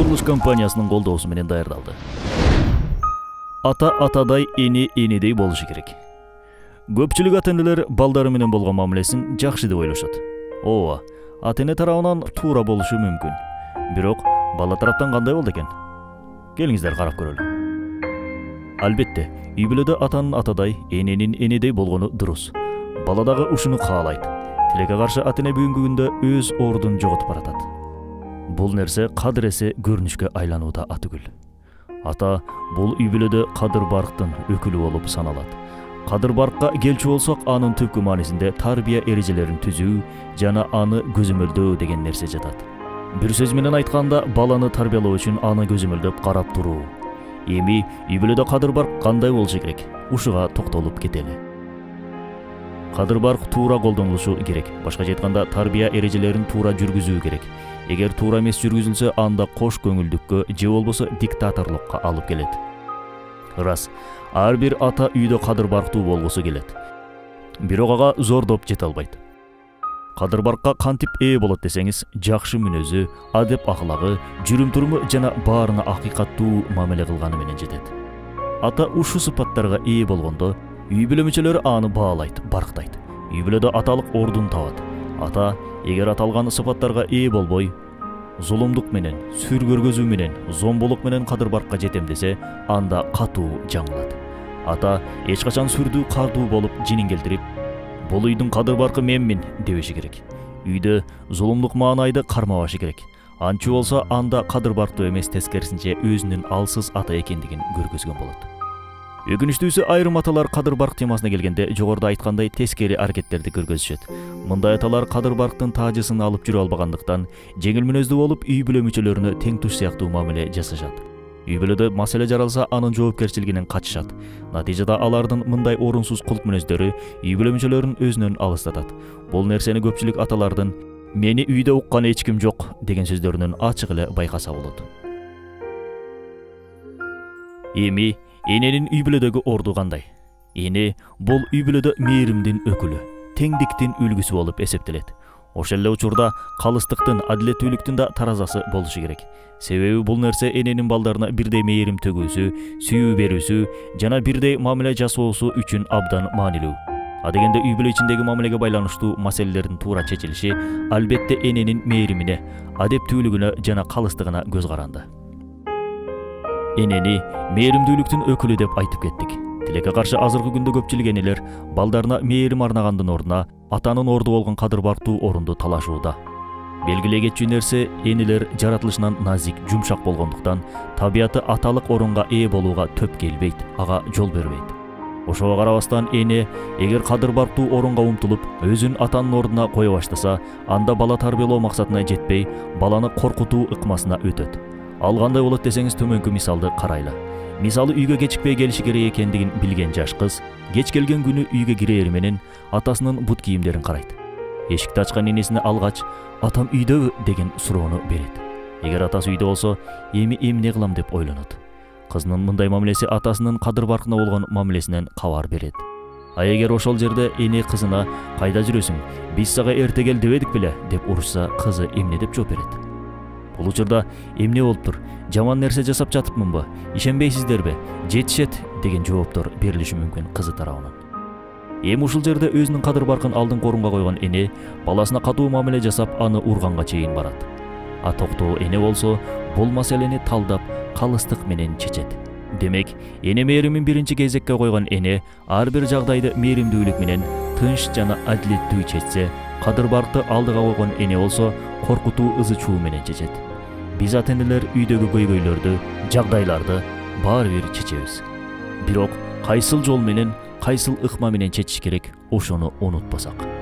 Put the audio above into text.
Курулуш компаниясынын колдоосу менен даярдалды. Ата атадай, эни энидей болушу керек. Көпчүлүк ата-энелер балдары менен болгон мамилесин жакшы деп ойлошот. Ооба, ата-эне тарабынан туура болушу мүмкүн. Бирок бала тараптан кандай болду экен? Келиңиздер карап көрөлү. Албетте, үй бүлөдө атанын атадай, эненин энедей болгону дурус. Бала дагы ушуну каалайт. Тилекке каршы ата-эне бүгүнкү күндө өз ордун жоготуп баратат. Бул нерсе кадыресе көрүнүшкө айланууда атыгүл. Ата бул үй бүлөдө кадыр барктын өкүлү болуп саналат. Кадыр баркка келчү болсок, анын түпкү маанисинде тарбия эрежелерин түзүү жана аны көзөмөлдөө деген нерсе жатат. Бир сөз менен айтканда, баланы тарбиялоо үчүн аны көзөмөлдөп карап туруу. Эми үй бүлөдө кадыр барк кандай болушу керек? Ушуга токтолуп кетели. Кадыр барк туура колдонулушу керек. Башкача айтканда, тарбия эрежелерин туура жүргүзүү керек. Эгер туура эмес жүргүзүлсө, анда кош көңүлдүккө же болбосо диктаторлукка алып келет. Рас, ар бир ата үйдө кадыр барктуу болгусу келет. Бирок ага зордоп жете албайт. Кадыр баркка кантип ээ болот десеңиз, жакшы мүнөзү, адеп аклагы, жүрүм-туруму жана баарына акыйкаттуу мамиле кылганы менен жетет. Ата ушу сыпаттарга ээ болгондо, үй бүлө мүчөлөрү аны баалайт, барктайт. Үй бүлөдө аталык ордун табат. Ата эгер аталган сыпаттарга ээ болбой, зулумдук менен, сүр көргөзүү менен, зомбулук менен кадыр баркка жетем десе, анда катуу жаңылат. Ата эч качан сүрдүү, кардуу болуп жинин келтирип, бул үйдүн кадыр баркы менмин дебеши керек. Үйдө зулумдук маанайды кармабашы керек. Анчы болсо, анда кадыр барктуу эмес, тескерисинче өзүнүн алсыз ата экендигин көргөзгөн болот. Өкүнүчтүүсү, айрым аталар кадыр барк темасына келгенде жогоруда айткандай тескери аракеттерди көргөзүшөт. Мындай аталар кадыр барктын таажысын алып жүрө албагандыктан, жеңил мүнөздүү болуп, үй бүлө мүчөлөрүнө тең туш сыяктуу мамиле жасашат. Үй бүлөдө маселе жаралса, анын жоопкерчилигинен качышат. Натыйжада алардын мындай орунсуз кулк мүнөздөрү үй бүлө мүчөлөрүн өзүнөн алыстатат. Бул нерсени көпчүлүк аталардын "мени үйдө уккан эч ким жок" деген сөздөрүнөн ачык эле байкаса болот. Эми эненин үй бүлөдөгү орду кандай? Эне бул үй бүлөдө мээримдин өкүлү, теңдиктин үлгүсү болуп эсептелет. Ошол эле учурда калыстыктын, адилеттүүлүктүн да таразасы болушу керек. Себеби бул нерсе эненин балдарына бирдей мээрим төгүүсү, сүйүү берүүсү жана бирдей мамиле жасоосу үчүн абдан маанилүү. Адегенде үй бүлө ичиндеги мамилеге байланыштуу маселелердин туура чечилиши албетте эненин мээримине, адептүүлүгүнө жана калыстыгына көз каранды. Энени мээримдүүлүктүн өкүлү деп айтып кеттик. Тилекке каршы азыркы күндө көпчүлүк энелер балдарына мээрим арнагандын ордуна атанын орду болгон кадыр барктуу орунду талашууда. Белгилей кетчү нерсе, энелер жаратылышынан назик, жумшак болгондуктан табияты аталык орунга ээ болууга төп келбейт, ага жол бербейт. Ошого карабастан эне эгер кадыр барктуу орунга умтулуп, өзүн атанын ордуна кое баштаса, анда бала тарбиялоо максатына жетпей, баланы коркутуу ыкмасына өтөт. Ал кандай болот десеңиз, төмөнкү мисалды карайлы. Мисалы, үйгө кечикпей келиши керек экендигин билген жаш кыз кеч келген күнү үйгө кирери менен атасынын бут кийимдерин карайт. Эшикти ачкан энесине алгач, "Атам үйдөбү?" деген суроону берет. Эгер атасы үйдө болсо, эми эмне кылам деп ойлонот. Кызынын мындай мамилеси атасынын кадыр баркына болгон мамилесинен кабар берет. А эгер ошол жерде эне кызына "Кайда жүрөсүң? Биз сага эрте кел дебедик беле?" деп урушса, кызы эмне деп жооп берет? Бул учурда "Эмне болуптур? Жаман нерсе жасап жатыпмынбы? Ишенбейсиздерби? Жетишет" деген жооптор берилиши мүмкүн кызы тарабынан. Эми ушул жерде өзүнүн кадыр баркын алдыңкы орунга койгон эне баласына катуу мамиле жасап, аны урганга чейин барат. А токтоо эне болсо, бул маселени талдап, калыстык менен чечет. Демек, эне мээримин биринчи кезекке койгон эне ар бир жагдайды мээримдүүлүк менен, тынч жана адилеттүү чечсе, кадыр баркты алдыга койгон эне болсо, коркутуу, ызы-чуу менен чечет. Биз ата-энелер үйдөгү көйгөйлөрдү, жагдайларды баары бир чечебиз. Бирок кайсыл жол менен, кайсыл ыкма менен чечиш керек, ошону унутпасак.